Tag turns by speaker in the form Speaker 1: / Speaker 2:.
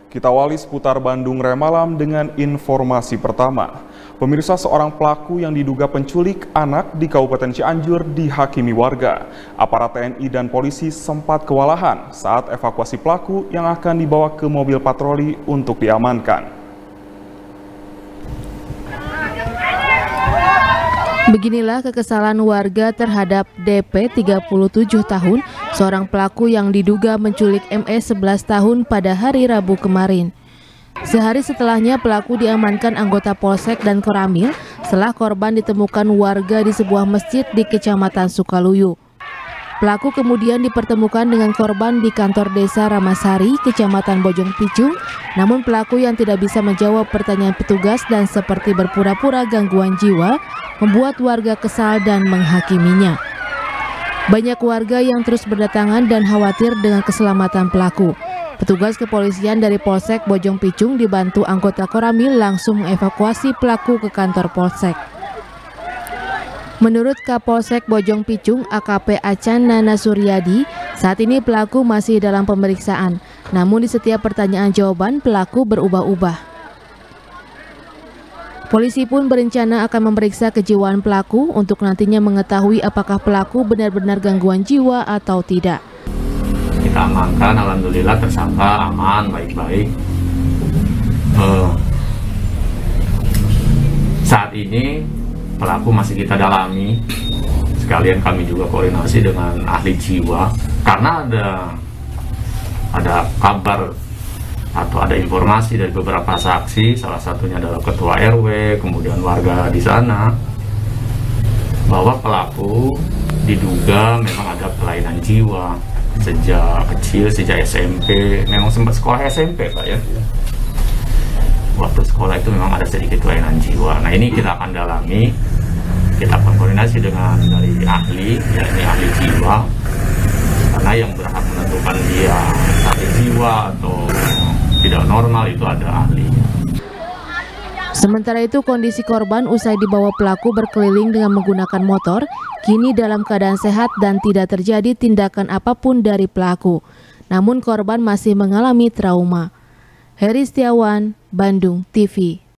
Speaker 1: Kita awali seputar Bandung Remalam dengan informasi pertama. Pemirsa, seorang pelaku yang diduga penculik anak di Kabupaten Cianjur dihakimi warga. Aparat TNI dan polisi sempat kewalahan saat evakuasi pelaku yang akan dibawa ke mobil patroli untuk diamankan.
Speaker 2: Beginilah kekesalan warga terhadap DP 37 tahun, seorang pelaku yang diduga menculik ME 11 tahun pada hari Rabu kemarin. Sehari setelahnya pelaku diamankan anggota Polsek dan Koramil setelah korban ditemukan warga di sebuah masjid di Kecamatan Sukaluyu. Pelaku kemudian dipertemukan dengan korban di kantor desa Ramasari, Kecamatan Bojong Picung, namun pelaku yang tidak bisa menjawab pertanyaan petugas dan seperti berpura-pura gangguan jiwa, membuat warga kesal dan menghakiminya. Banyak warga yang terus berdatangan dan khawatir dengan keselamatan pelaku. Petugas kepolisian dari Polsek Bojong Picung dibantu anggota Koramil langsung mengevakuasi pelaku ke kantor Polsek. Menurut Kapolsek Bojong Picung AKP Acan Nana Suryadi, saat ini pelaku masih dalam pemeriksaan. Namun di setiap pertanyaan jawaban pelaku berubah-ubah. Polisi pun berencana akan memeriksa kejiwaan pelaku untuk nantinya mengetahui apakah pelaku benar-benar gangguan jiwa atau tidak.
Speaker 3: Kita amankan, alhamdulillah tersangka aman, baik-baik. Saat ini pelaku masih kita dalami, sekalian kami juga koordinasi dengan ahli jiwa karena ada kabar atau ada informasi dari beberapa saksi, salah satunya adalah ketua RW, kemudian warga di sana, bahwa pelaku diduga memang ada kelainan jiwa sejak kecil, sejak SMP, memang sempat sekolah SMP Pak ya. Waktu sekolah itu memang ada sedikit kelainan jiwa. Nah ini kita akan dalami, kita akan koordinasi dengan dari ahli, yakni ahli jiwa, karena yang berhak menentukan dia sakit jiwa atau tidak normal itu ada ahli.
Speaker 2: Sementara itu kondisi korban usai dibawa pelaku berkeliling dengan menggunakan motor, kini dalam keadaan sehat dan tidak terjadi tindakan apapun dari pelaku. Namun korban masih mengalami trauma. Heri Setiawan, Bandung TV.